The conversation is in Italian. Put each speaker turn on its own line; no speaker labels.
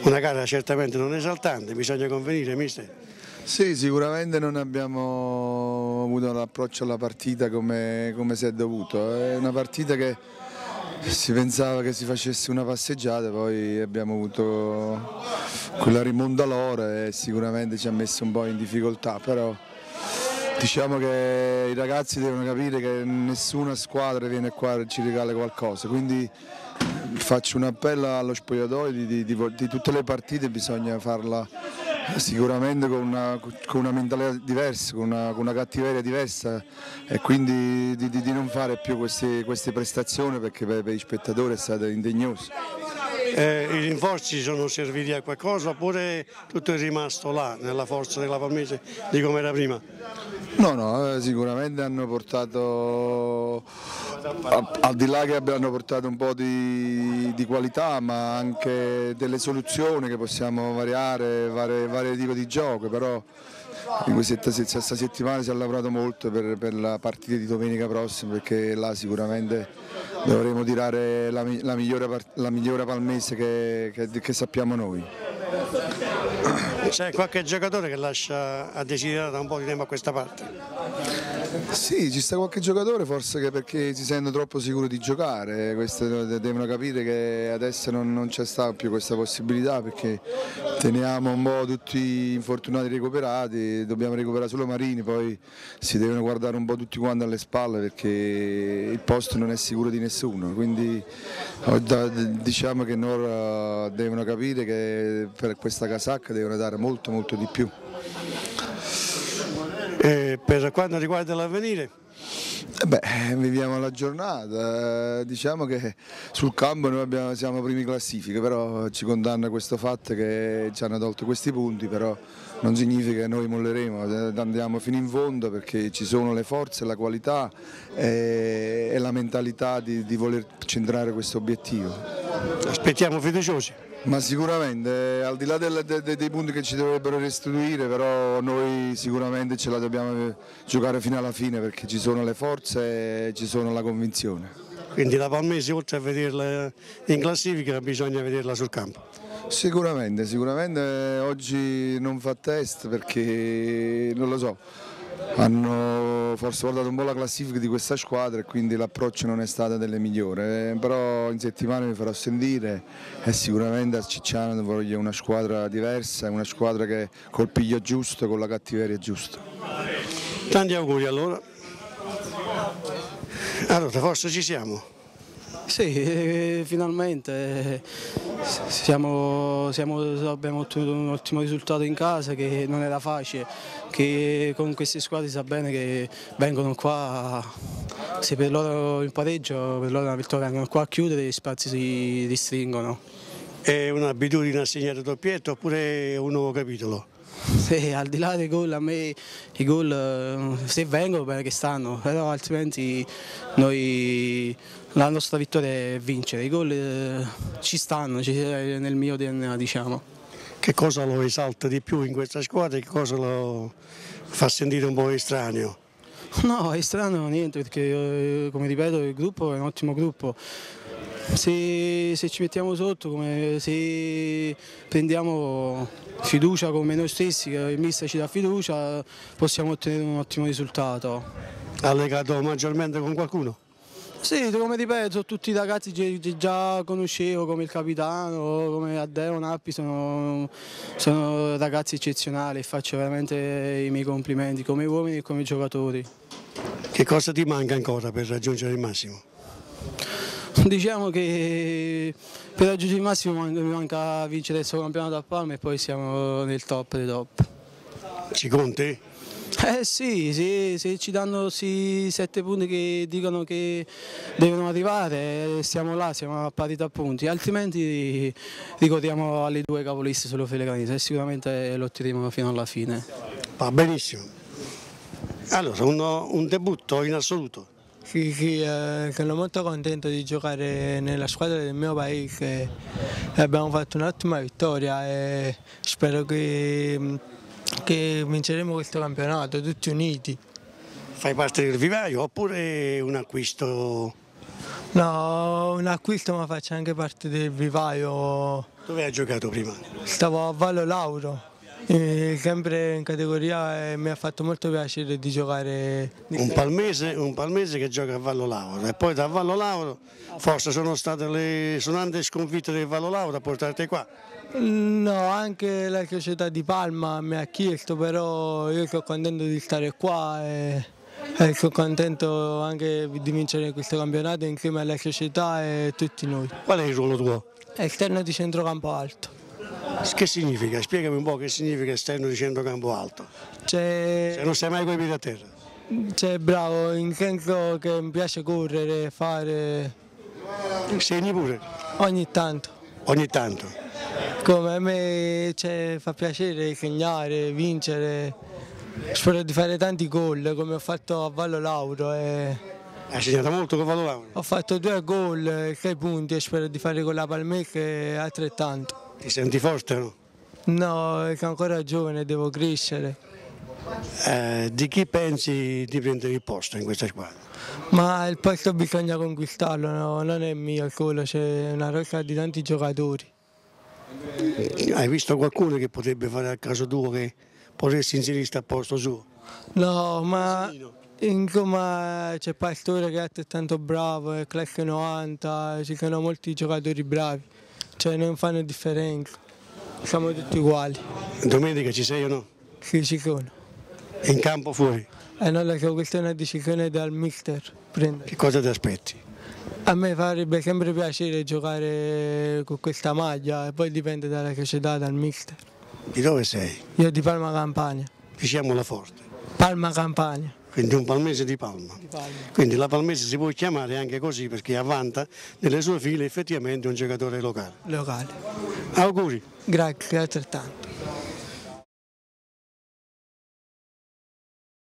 Una gara certamente non esaltante, bisogna convenire, mister.
Sì, sicuramente non abbiamo avuto l'approccio alla partita come si è dovuto. È una partita che si pensava che si facesse una passeggiata, poi abbiamo avuto quella rimonta loro e sicuramente ci ha messo un po' in difficoltà, però diciamo che i ragazzi devono capire che nessuna squadra viene qua e ci regala qualcosa, quindi faccio un appello allo spogliatoio di tutte le partite, bisogna farla sicuramente con una mentalità diversa, con una cattiveria diversa e quindi di non fare più queste prestazioni perché per gli spettatori è stato indegnoso.
I rinforzi sono serviti a qualcosa oppure tutto è rimasto là, nella forza della Palmese di come era prima?
No, sicuramente hanno portato, al di là che abbiano portato un po' di qualità, ma anche delle soluzioni che possiamo variare, vari tipi di gioco, però in questa settimana si è lavorato molto per la partita di domenica prossima, perché là sicuramente dovremo tirare la migliore Palmese che sappiamo noi.
C'è qualche giocatore che lascia a desiderare da un po' di tempo a questa parte?
Sì, ci sta qualche giocatore forse che perché si sentono troppo sicuri di giocare, devono capire che adesso non c'è stata più questa possibilità perché teniamo un po' tutti gli infortunati recuperati, dobbiamo recuperare solo Marini, poi si devono guardare un po' tutti quanti alle spalle perché il posto non è sicuro di nessuno, quindi diciamo che loro devono capire che per questa casacca devono dare molto di più.
Per quanto riguarda l'avvenire?
Viviamo la giornata, diciamo che sul campo noi siamo primi classifiche, però ci condanna questo fatto che ci hanno tolto questi punti, però non significa che noi molleremo, andiamo fino in fondo perché ci sono le forze, la qualità e la mentalità di voler centrare questo obiettivo.
Aspettiamo fiduciosi.
Ma sicuramente, al di là dei punti che ci dovrebbero restituire, però noi sicuramente ce la dobbiamo giocare fino alla fine perché ci sono le forze e ci sono la convinzione.
Quindi la Palmese oltre a vederla in classifica bisogna vederla sul campo.
Sicuramente oggi non fa test perché non lo so. Hanno forse guardato un po' la classifica di questa squadra e quindi l'approccio non è stato delle migliori, però in settimana mi farò sentire e sicuramente a Cicciano voglio una squadra diversa, una squadra che col piglio giusto, con la cattiveria giusta.
Tanti auguri allora. Allora forse ci siamo.
Sì, finalmente abbiamo ottenuto un ottimo risultato in casa che non era facile, che con queste squadre si sa bene che vengono qua, se per loro il pareggio, per loro la vittoria, vengono qua a chiudere e gli spazi si ristringono.
È un'abitudine assegnare doppietto oppure è un nuovo capitolo?
Sì, al di là dei gol, a me i gol se vengono bene che stanno, però altrimenti la nostra vittoria è vincere, i gol ci stanno, nel mio DNA diciamo.
Che cosa lo esalta di più in questa squadra e che cosa lo fa sentire un po' estraneo?
No, è strano niente perché come ripeto il gruppo è un ottimo gruppo. Se ci mettiamo sotto, se prendiamo fiducia come noi stessi, che il mister ci dà fiducia, possiamo ottenere un ottimo risultato.
Ha legato maggiormente con qualcuno?
Sì, come ripeto, tutti i ragazzi che già conoscevo, come il capitano, come Addeo, Nappi, sono ragazzi eccezionali e faccio veramente i miei complimenti come uomini e come giocatori.
Che cosa ti manca ancora per raggiungere il massimo?
Diciamo che per raggiungere il massimo mi manca vincere il suo campionato a Palma e poi siamo nel top dei top.
Ci conti?
Sì, se ci danno questi 7 punti che dicono che devono arrivare, siamo là, siamo a parità punti, altrimenti ricordiamo alle 2 capoliste solo Feleganese e sicuramente lotteremo fino alla fine.
Va benissimo. Allora, un debutto in assoluto.
Sì, sono molto contento di giocare nella squadra del mio paese, abbiamo fatto un'ottima vittoria e spero che vinceremo questo campionato tutti uniti.
Fai parte del vivaio oppure un acquisto
No, un acquisto ma faccio anche parte del vivaio.
Dove hai giocato prima?
Stavo a Vallo Lauro, sempre in categoria e mi ha fatto molto piacere di giocare.
Un palmese che gioca a Vallo Lauro e poi da Vallo Lauro forse sono state le sonanti sconfitte del Vallo Lauro a portarti qua.
No, anche la società di Palma mi ha chiesto, però io sono contento di stare qua e sono contento anche di vincere questo campionato insieme alla società e tutti noi.
Qual è il ruolo tuo?
Esterno di centrocampo alto.
Che significa? Spiegami un po' che significa esterno di centrocampo alto. Se non sei mai coi piedi a terra.
C'è bravo, in senso che mi piace correre, fare
Segni pure?
ogni tanto.
Ogni tanto.
Come a me fa piacere segnare, vincere, spero di fare tanti gol come ho fatto a Vallo Lauro.
Hai segnato molto con Vallo Lauro?
Ho fatto 2 gol, 6 punti e spero di fare con la Palmese altrettanto.
Ti senti forte o no?
No, sono ancora giovane, devo crescere.
Di chi pensi di prendere il posto in questa squadra?
Ma il posto bisogna conquistarlo, no? Non è mio solo, c'è una rosa di tanti giocatori.
Hai visto qualcuno che potrebbe fare al caso tuo che potresti inserirti al posto suo?
No, ma insomma c'è Pastore che è altrettanto bravo, è classe 90, ci sono molti giocatori bravi, cioè non fanno differenza, siamo tutti uguali.
Domenica ci sei o no?
Sì, ci sono.
In campo fuori?
Non lo so, questa è una decisione dal mister prendere.
Che cosa ti aspetti?
A me farebbe sempre piacere giocare con questa maglia e poi dipende dalla società, dal mister.
Di dove sei?
Io di Palma Campania.
Diciamola forte.
Palma Campania.
Quindi un palmese di Palma. Quindi la Palmese si può chiamare anche così perché avvanta nelle sue file effettivamente un giocatore locale.
Locale.
Auguri.
Grazie, altrettanto.